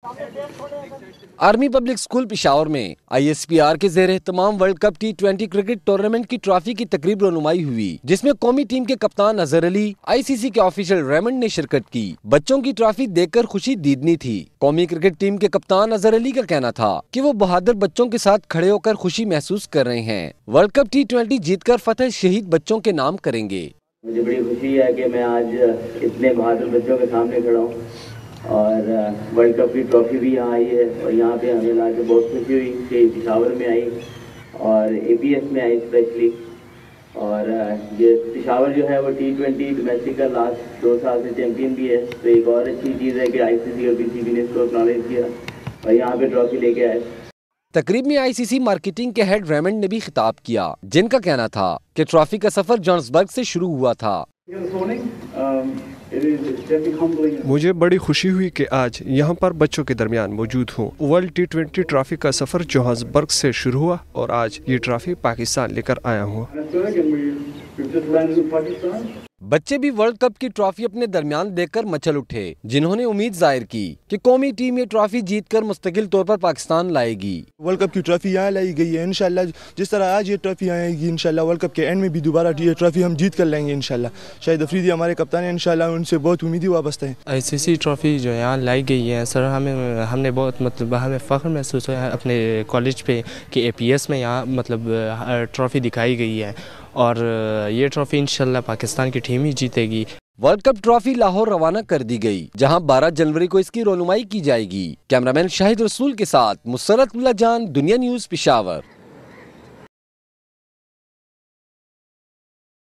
Army public school Peshawar में ISPR के ज़ेरे तमाम world cup T20 cricket tournament की ट्रॉफी की तकरीब रनुमाई हुई, जिसमें कौमी टीम के कप्तान अजहर अली, ICC के ऑफिशियल रेमंड ने शिरकत की। बच्चों की ट्रॉफी देखकर खुशी दीदनी थी। कौमी क्रिकेट टीम के कप्तान अजहर अली का कहना था कि वो बहादुर बच्चों के साथ खड़े होकर खुशी महसूस कर रहे हैं। वर्ल्ड कप T20 जीतकर फतेह शहीद बच्चों के नाम करेंगे। मुझे बड़ी खुशी है कि मैं आज इतने बहादुर बच्चों के सामने खड़ा हूँ और वर्ल्ड कप की ट्रॉफी भी यहाँ आई है और यहाँ पे हमें ला के बहुत खुशी हुई कि पेशावर में आई और APS में आई स्पेशली। और ये पेशावर जो है वो T20 डोमेस्टिक का लास्ट 2 साल से चैम्पियन भी है, तो एक और अच्छी चीज़ है कि ICC और BCB ने इसको एक्नॉलेज किया और यहाँ पे ट्रॉफी लेके आए। तकरीब में ICC मार्केटिंग के हेड रेमंड ने भी खिताब किया, जिनका कहना था कि ट्रॉफी का सफर जोहान्सबर्ग से शुरू हुआ था। मुझे बड़ी खुशी हुई कि आज यहाँ पर बच्चों के दरमियान मौजूद हूँ। वर्ल्ड T20 ट्रॉफी का सफर जोहान्सबर्ग से शुरू हुआ और आज ये ट्रॉफी पाकिस्तान लेकर आया हूँ। बच्चे भी वर्ल्ड कप की ट्रॉफी अपने दरमियान देखकर मचल उठे, जिन्होंने उम्मीद जाहिर की कि कौमी टीम ये ट्रॉफी जीतकर मुस्तकिल तौर पर पाकिस्तान लाएगी। वर्ल्ड कप की ट्रॉफी यहाँ लाई गई है, इंशाल्लाह जिस तरह आज ये ट्रॉफी आएगी इंशाल्लाह वर्ल्ड कप के एंड में भी दोबारा ये ट्रॉफी हम जीत कर लाएंगे इंशाल्लाह। शाहिद अफरीदी हमारे कप्तान हैं, इंशाल्लाह उनसे बहुत उम्मीदें वाबस्ता है। ICC ट्रॉफी जो यहाँ लाई गई है सर, हमने बहुत हमें फ़ख्र महसूस हुआ है अपने कॉलेज पे कि APS में यहाँ ट्रॉफी दिखाई गई है और ये ट्रॉफी इंशाल्लाह पाकिस्तान की टीम ही जीतेगी। वर्ल्ड कप ट्रॉफी लाहौर रवाना कर दी गई, जहां 12 जनवरी को इसकी रनुमाई की जाएगी। कैमरामैन शाहिद रसूल के साथ मुसरत उल्लाह जान, दुनिया न्यूज़ पेशावर।